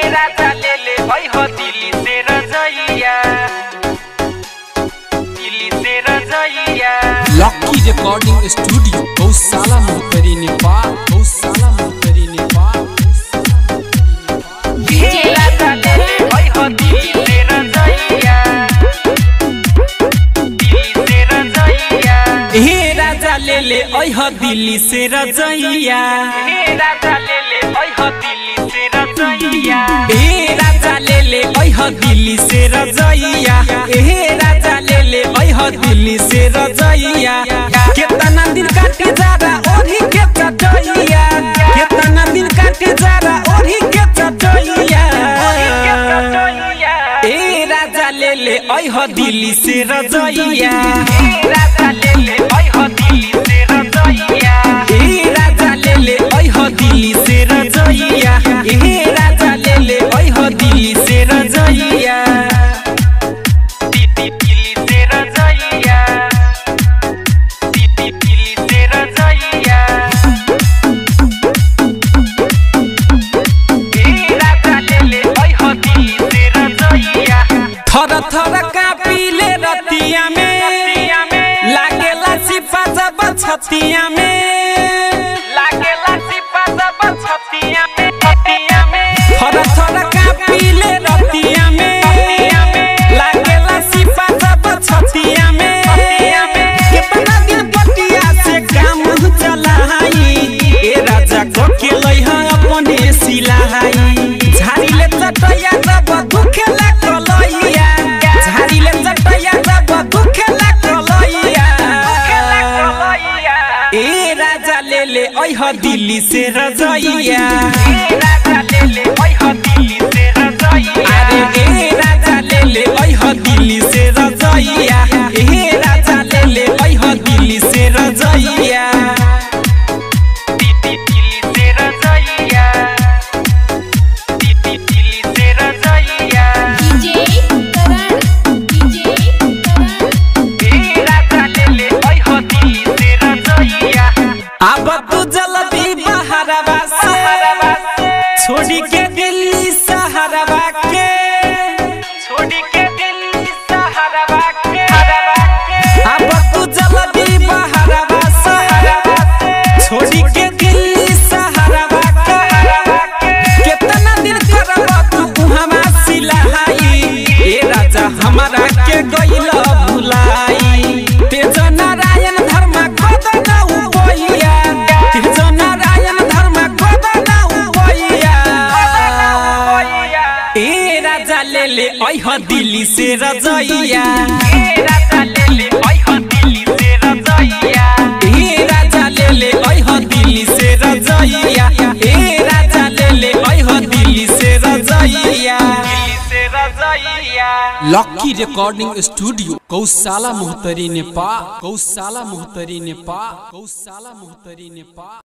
राजा ले ले ओइ हो दिल्ली से रजैया, दिल्ली से रजैया। लकी रिकॉर्डिंग स्टूडियो गौशाला मोहतरी नेपाल, गौशाला मोहतरी नेपाल। राजा ले ले ओइ हो दिल्ली से रजैया, दिल्ली से रजैया। हे राजा ले ले ओइ हो दिल्ली से रजैया, राजा ले ले ओइ हो दिल्ली से रजैया। हे राजा ले ले ओइ हो दिल्ली से रजैया, हे राजा ले ले ओइ हो दिल्ली से रजैया। कितना दिन काटे जारा ओढ़ी के चटैया, कितना दिन काटे जारा ओढ़ी के चटैया। ए राजा ले ले ओइ हो दिल्ली से रजैया, राजा ले ले ओइ हो दिल्ली से रजैया। ए राजा ले ले ओइ हो दिल्ली से रजैया, ए राजा ले ले ओइ हो दिल्ली से रजैया। दिल्ली से रजैया, दिल्ली से रजैया। राजा ले ले ओइ हो दिल्ली से रजैया। थर थर कापिले रतिया में, लागेला सिपा जब छतिया में, लागेला सिपा जब छतिया में, छतिया में। थर थर कापिले रतिया में, लागेला सिपा जब छतिया में। कितना दिन पटिया से काम चलाई, ए राजा को के लइहा अपने सिलाई। झाड़ीले चटैया जब दुखेला कलैया, झाड़ीले चटैया जब दुखेला कलैया। ए राजा ले ले ओइ हो दिल्ली से रजैया, राजा ले ले ओइ हो दिल्ली से रजैया। अरे ए राजा ले ले ओइ हो दिल्ली से रजैया, ए राजा ले ले ओइ हो दिल्ली से रजैया। दिल्ली से रजैया, दिल्ली से रजैया। राजा ले ले ओइ हो दिल्ली से रजैया। अब तू जल्दी बहरवा से छोड़ी के दिल्ली सहरवा के, छोड़ी के दिल्ली सहरवा के। अब तू जल्दी बहरवा से छोड़ी के दिल्ली सहरवा के। कितना दिन करब तू उहवा सिलाई, ए राजा हमारा के गइला भुलाई। तेज नारायण धर्म खोद ना उपैया, तेज नारायण धर्म खोद ना उपैया। ए राजा ले ले ओइ हो दिल्ली से रजैया, राजा ले ले ओइ हो दिल्ली से रजैया। ए राजा ले ले ओइ हो दिल्ली से रजैया, ए राजा ले ले ओइ हो दिल्ली से रजैया। दिल्ली से रजैया। लकी रिकॉर्डिंग स्टूडियो गौशाला मोहतरी नेपाल, गौशाला मोहतरी नेपाल, गौशाला मोहतरी नेपाल।